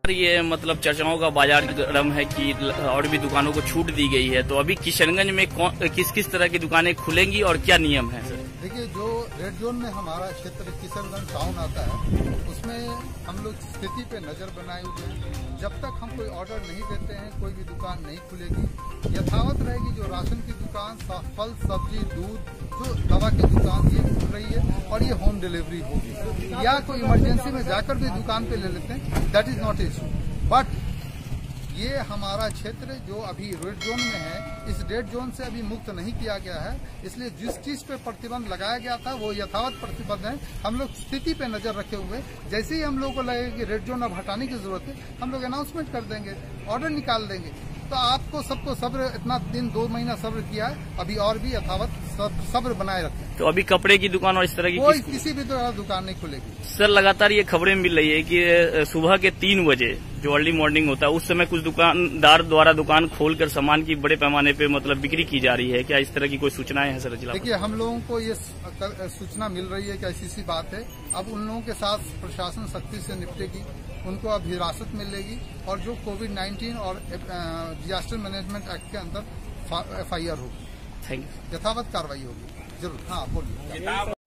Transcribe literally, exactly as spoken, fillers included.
ये मतलब चर्चाओं का बाजार गर्म है कि और भी दुकानों को छूट दी गई है, तो अभी किशनगंज में कौन किस किस तरह की दुकानें खुलेंगी और क्या नियम है सर? देखिए, जो रेड जोन में हमारा क्षेत्र किशनगंज टाउन आता है, उसमें हम लोग स्थिति पे नजर बनाए हुए हैं। जब तक हम कोई ऑर्डर नहीं देते हैं, कोई भी दुकान नहीं खुलेगी। यथावत रहेगी जो राशन की दुकान, फल सब्जी, दूध, जो दवा की दुकान, ये खुल रही है और ये होम डिलीवरी होगी। या कोई इमरजेंसी में जाकर भी दुकान पे ले लेते हैं, that is not issue. But ये हमारा क्षेत्र जो अभी रेड जोन में है, इस रेड जोन से अभी मुक्त नहीं किया गया है, इसलिए जिस चीज पे प्रतिबंध लगाया गया था वो यथावत प्रतिबंध है। हम लोग स्थिति पे नजर रखे हुए, जैसे ही हम लोगों को लगेगा कि रेड जोन अब हटाने की जरूरत है, हम लोग अनाउंसमेंट कर देंगे, ऑर्डर निकाल देंगे। तो आपको सबको सब्र, इतना दिन दो महीना सब्र किया है, अभी और भी यथावत सब्र बनाए रखें। तो अभी कपड़े की दुकान और इस तरह की कोई किसी भी दुकान नहीं खुलेगी सर। लगातार ये खबरें मिल रही है कि सुबह के तीन बजे जो अर्ली मॉर्निंग होता है, उस समय कुछ दुकानदार द्वारा दुकान खोलकर सामान की बड़े पैमाने पे मतलब बिक्री की जा रही है। क्या इस तरह की कोई सूचनाएं हैं सर जिला? देखिए, हम लोगों को ये सूचना मिल रही है कि ऐसी सी बात है। अब उन लोगों के साथ प्रशासन सख्ती से निपटेगी, उनको अब हिरासत मिलेगी और जो कोविड नाइन्टीन और डिजास्टर मैनेजमेंट एक्ट के अंदर एफ आई आर होगी, थैंक यू, यथावत कार्रवाई होगी जरूर। हाँ, बोलिए।